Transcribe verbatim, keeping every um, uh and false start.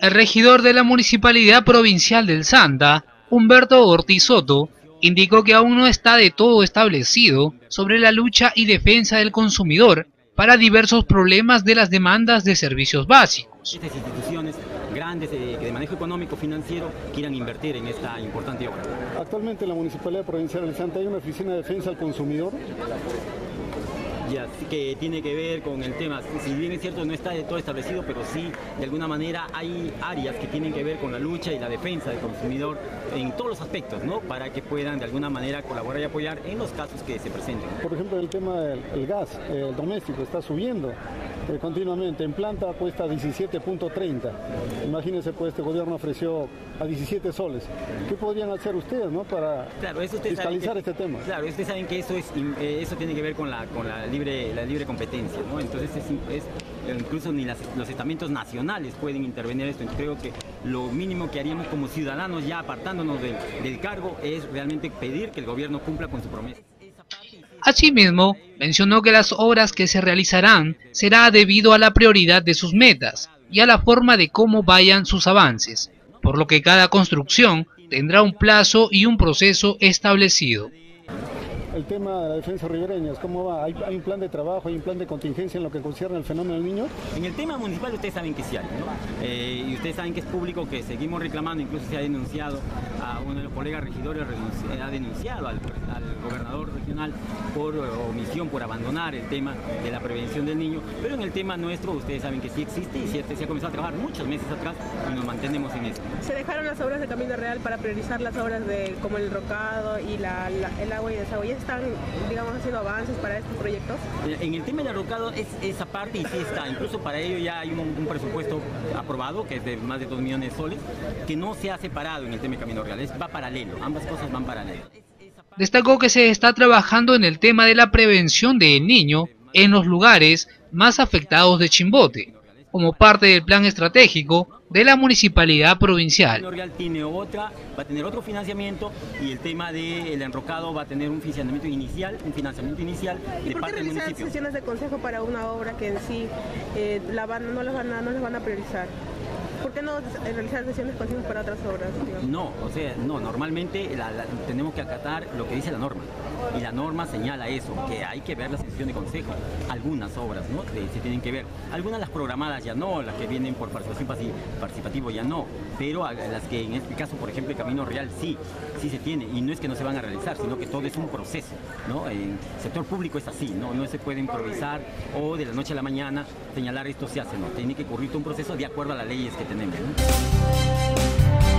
El regidor de la Municipalidad Provincial del Santa, Humberto Ortiz Soto, indicó que aún no está de todo establecido sobre la lucha y defensa del consumidor para diversos problemas de las demandas de servicios básicos. Estas instituciones grandes de, de manejo económico financiero quieran invertir en esta importante obra. Actualmente en la Municipalidad Provincial del Santa hay una oficina de defensa al consumidor. Ya, que tiene que ver con el tema, si bien es cierto no está de todo establecido, pero sí de alguna manera hay áreas que tienen que ver con la lucha y la defensa del consumidor en todos los aspectos, ¿no? Para que puedan de alguna manera colaborar y apoyar en los casos que se presenten. Por ejemplo, el tema del el gas, el doméstico está subiendo eh, continuamente, en planta cuesta diecisiete punto treinta, imagínense, pues este gobierno ofreció a diecisiete soles. ¿Qué podrían hacer ustedes, ¿no? Para claro, eso fiscalizar que, este tema? Claro, ustedes saben que eso, es, eh, eso tiene que ver con la, con la libre la libre competencia, ¿no? Entonces es, es, incluso ni las, los estamentos nacionales pueden intervenir esto. Entonces, creo que lo mínimo que haríamos como ciudadanos, ya apartándonos del, del cargo, es realmente pedir que el gobierno cumpla con su promesa. Asimismo, mencionó que las obras que se realizarán será debido a la prioridad de sus metas y a la forma de cómo vayan sus avances, por lo que cada construcción tendrá un plazo y un proceso establecido. El tema de la defensa ribereña, ¿cómo va? ¿Hay, ¿Hay un plan de trabajo, hay un plan de contingencia en lo que concierne al fenómeno del niño? En el tema municipal ustedes saben que sí hay, ¿no? Eh, y ustedes saben que es público, que seguimos reclamando, incluso se ha denunciado a uno de los colegas regidores, ha denunciado al, al gobernador regional por omisión, por abandonar el tema de la prevención del niño, pero en el tema nuestro ustedes saben que sí existe y se, se ha comenzado a trabajar muchos meses atrás y nos mantenemos en eso. Se dejaron las obras de Camino Real para priorizar las obras de como el rocado y la, la, el agua y desagüe. ¿Están, digamos, haciendo avances para estos proyectos? En el tema del arrocado es esa parte y sí está, incluso para ello ya hay un, un presupuesto aprobado que es de más de dos millones de soles, que no se ha separado en el tema de Camino Real, es, va paralelo, ambas cosas van paralelas. Destacó que se está trabajando en el tema de la prevención del niño en los lugares más afectados de Chimbote, como parte del plan estratégico de la Municipalidad Provincial. Camino Real tiene otra, va a tener otro financiamiento y el tema del enrocado va a tener un financiamiento inicial, un financiamiento inicial de parte del municipio. ¿Y por qué realizar sesiones de consejo para una obra que en sí eh, la van, no, las van a, no las van a priorizar? ¿Por qué no realizar sesiones consejos para otras obras? Digamos? No, o sea, no, normalmente la, la, tenemos que acatar lo que dice la norma. Y la norma señala eso, que hay que ver la sesión de consejo. Algunas obras, ¿no? De, se tienen que ver. Algunas las programadas ya no, las que vienen por participación participativa ya no. Pero las que en este caso, por ejemplo, el Camino Real sí, sí se tiene. Y no es que no se van a realizar, sino que todo es un proceso, ¿no? En el sector público es así, ¿no? No se puede improvisar o de la noche a la mañana señalar esto se hace, ¿no? Tiene que ocurrir un proceso de acuerdo a las leyes que tenemos, ¿no?